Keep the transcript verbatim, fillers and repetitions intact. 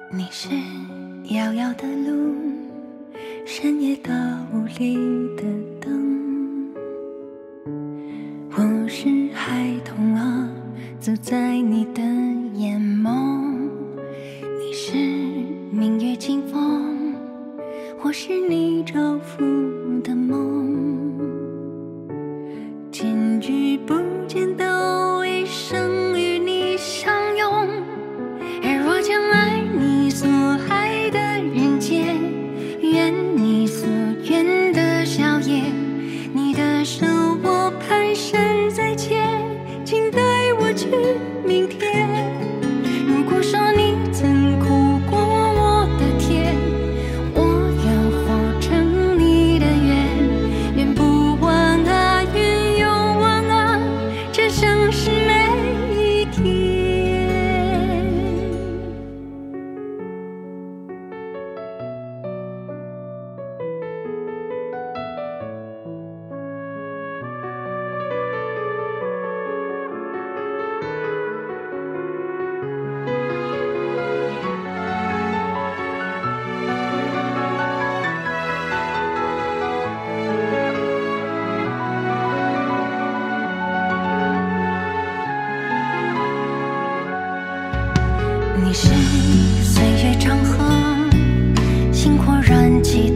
你是遥遥的路，深夜的屋里的灯。我是孩童啊，走在你的眼眸。你是明月清风，或是你照拂的梦。千句不见的一生与你相拥，而若将爱你所爱的人间，愿你所愿的笑颜，你的手我蹒跚在牵，请带我去明天。如果说你曾苦过我的甜，我要活成你的愿，愿不完啊，愿有完啊，这生是每一天。你是岁月长河，星火燃起